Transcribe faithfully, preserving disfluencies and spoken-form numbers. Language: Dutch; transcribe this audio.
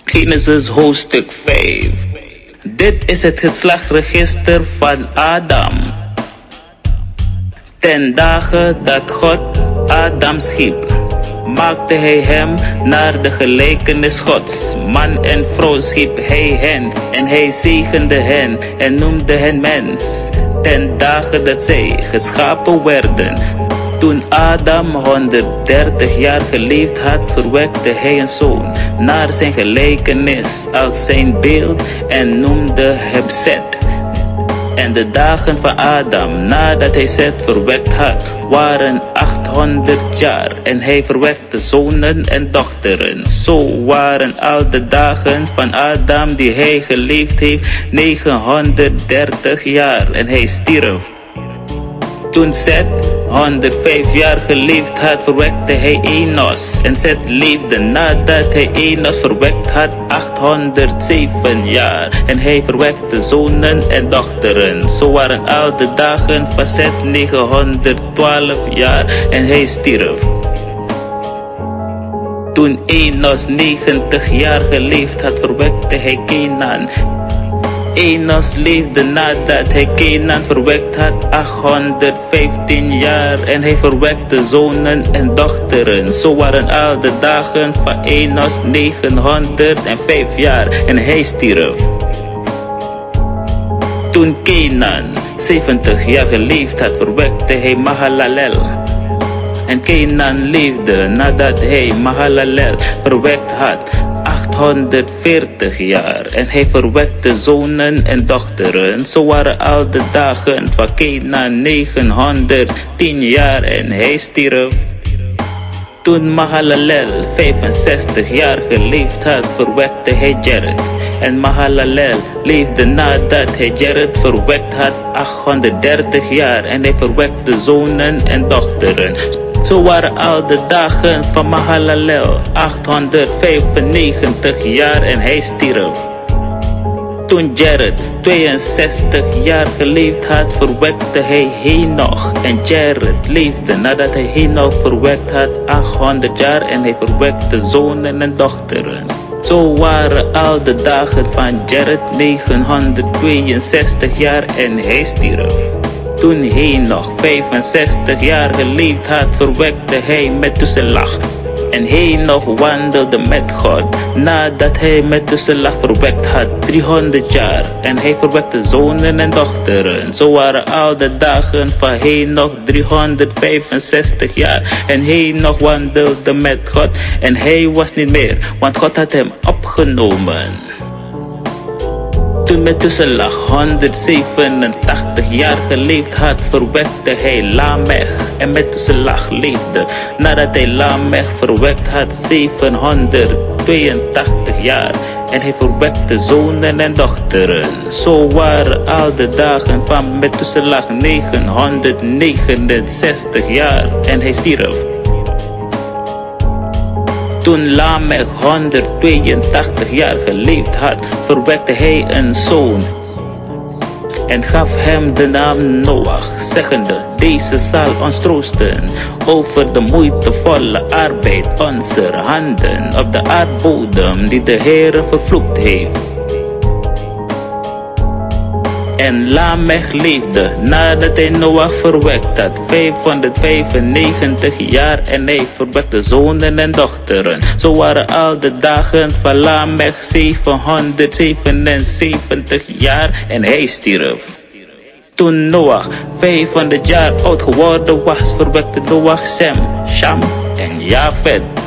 Genesis hoofdstuk vijf. Dit is het geslachtregister van Adam. Ten dagen dat God Adam schiep, maakte hij hem naar de gelijkenis Gods. Man en vrouw schiep hij hen, en hij zegende hen en noemde hen mens. Ten dagen dat zij geschapen werden. Toen Adam honderddertig jaar geleefd had, verwekte hij een zoon naar zijn gelijkenis als zijn beeld en noemde hem Seth. En de dagen van Adam, nadat hij Seth verwekt had, waren achthonderd jaar. En hij verwekte zonen en dochteren. Zo waren al de dagen van Adam die hij geleefd heeft, negenhonderddertig jaar. En hij stierf. Toen Seth honderdvijf jaar geleefd had, verwekte hij Enos. En Seth leefde nadat hij Enos verwekt had achthonderdzeven jaar. En hij verwekte zonen en dochteren. Zo waren al de dagen van Seth negenhonderdtwaalf jaar en hij stierf. Toen Enos negentig jaar geleefd had, verwekte hij Kenan. Enos leefde nadat hij Kenan verwekt had achthonderdvijftien jaar en hij verwekte zonen en dochteren. Zo waren al de dagen van Enos negenhonderdvijf jaar en hij stierf. Toen Kenan zeventig jaar geleefd had, verwekte hij Mahalalel. En Kenan leefde nadat hij Mahalalel verwekt had achthonderdveertig jaar en hij verwekte zonen en dochteren. Zo waren al de dagen van Kenan negenhonderdtien jaar en hij stierf. Toen Mahalalel vijfenzestig jaar geleefd had, verwekte hij Jared. En Mahalalel leefde nadat hij Jared verwekt had achthonderddertig jaar en hij verwekte zonen en dochteren. Zo waren al de dagen van Mahalalel achthonderdvijfennegentig jaar en hij stierf. Toen Jared tweeënzestig jaar geleefd had, verwekte hij Henoch. En Jared leefde nadat hij Henoch verwekt had achthonderd jaar en hij verwekte zonen en dochteren. Zo waren al de dagen van Jared negenhonderdtweeënzestig jaar en hij stierf. Toen Henoch vijfenzestig jaar geleefd had, verwekte hij Methuselah. En Henoch wandelde met God, nadat hij Methuselah verwekt had driehonderd jaar. En hij verwekte zonen en dochteren. Zo waren al de dagen van Henoch driehonderdvijfenzestig jaar. En Henoch wandelde met God en hij was niet meer, want God had hem opgenomen. Toen Methuselah honderdzevenentachtig jaar geleefd had, verwekte hij Lamech. En Methuselah leefde nadat hij Lamech verwekt had zevenhonderdtweeëntachtig jaar. En hij verwekte zonen en dochteren. Zo waren al de dagen van Methuselah negenhonderdnegenenzestig jaar en hij stierf. Toen Lamech honderdtweeëntachtig jaar geleefd had, verwekte hij een zoon en gaf hem de naam Noach, zeggende: deze zal ons troosten over de moeitevolle arbeid onze handen op de aardbodem die de Heere vervloekt heeft. En Lamech leefde nadat hij Noach verwekt had vijfhonderdvijfennegentig jaar en hij verwekte zonen en dochteren. Zo waren al de dagen van Lamech zevenhonderdzevenenzeventig jaar en hij stierf. Toen Noach vijfhonderd jaar oud geworden was, verwekte Noach Sem, Sham en Jafet.